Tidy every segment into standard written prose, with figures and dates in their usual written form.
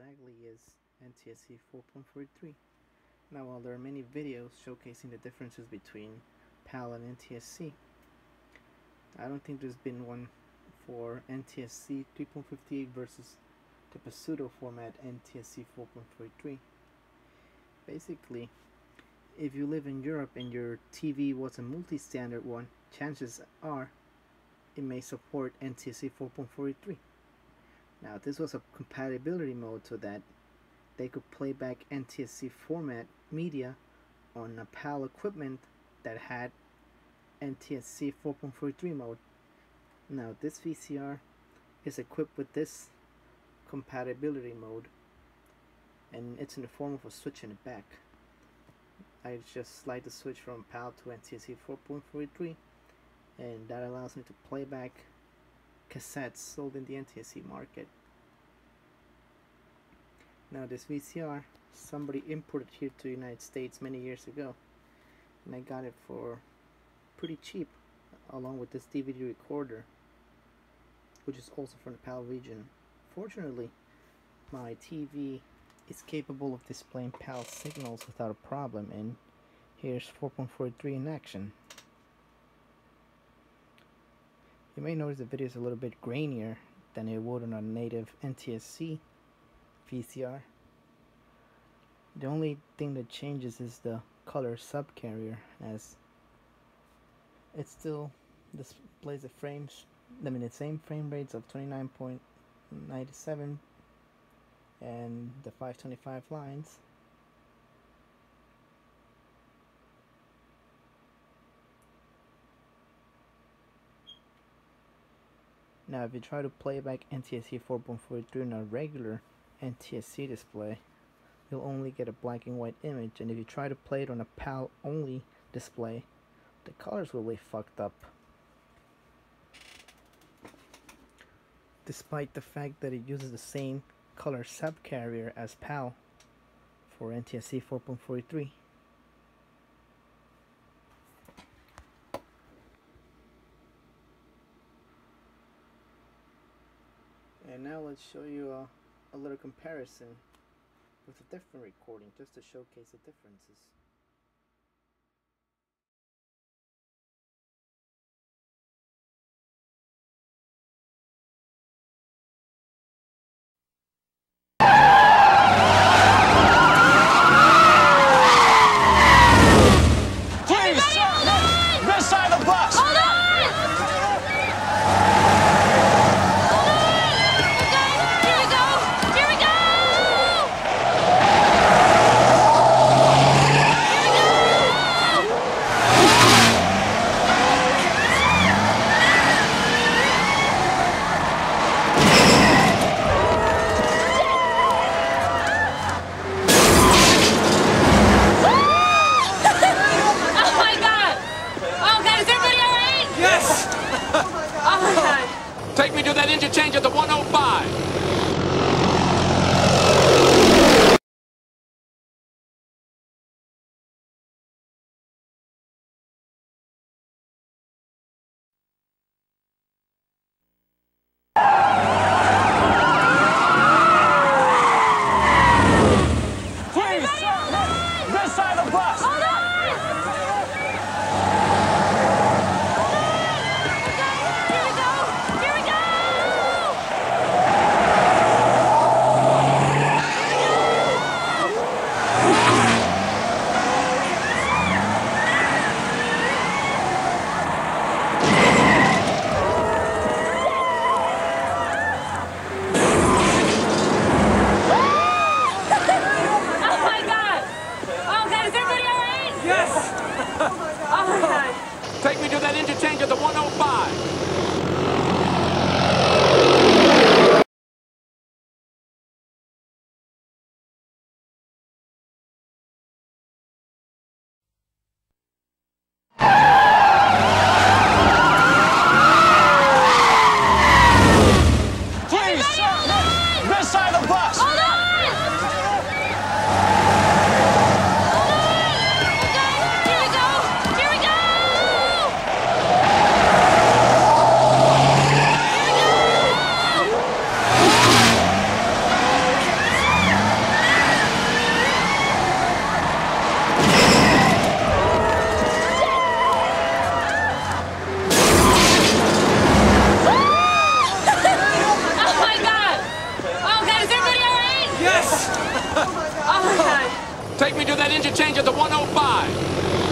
exactly is NTSC 4.43. Now, while there are many videos showcasing the differences between PAL and NTSC, I don't think there's been one for NTSC 3.58 versus the pseudo format NTSC 4.43. Basically, if you live in Europe and your TV was a multi-standard one, chances are it may support NTSC 4.43. Now, this was a compatibility mode so that they could play back NTSC format media on a PAL equipment that had NTSC 4.43 mode. Now, this VCR is equipped with this compatibility mode, and it's in the form of a switch in the back. I just slide the switch from PAL to NTSC 4.43, and that allows me to play back cassettes sold in the NTSC market. Now, this VCR, somebody imported here to the United States many years ago, and I got it for pretty cheap, along with this DVD recorder, which is also from the PAL region. Fortunately, my TV is capable of displaying PAL signals without a problem, and here's 4.43 in action. You may notice the video is a little bit grainier than it would on a native NTSC VCR. The only thing that changes is the color subcarrier, as it still displays the same frame rates of 29.97 and the 525 lines. Now, if you try to play back NTSC 4.43 in a regular NTSC display, you'll only get a black and white image, and if you try to play it on a PAL only display, the colors will be fucked up. Despite the fact that it uses the same color subcarrier as PAL for NTSC 4.43. And now let's show you a little comparison with a different recording, just to showcase the differences. Take me to that interchange at the 105. Please, this side of the bus. Hold on! Is everybody Take me to that interchange at the 105.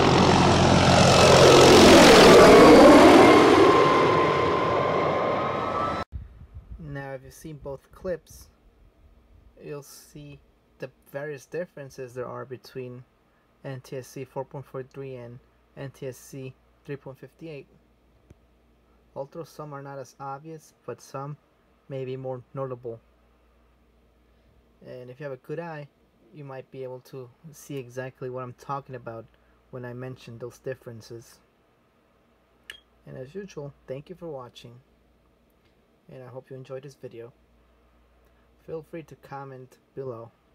Now, if you've seen both clips, you'll see the various differences there are between NTSC 4.43 and NTSC 3.58. Although some are not as obvious, but some may be more notable. And if you have a good eye, you might be able to see exactly what I'm talking about when I mention those differences. And as usual, thank you for watching, and I hope you enjoyed this video. Feel free to comment below.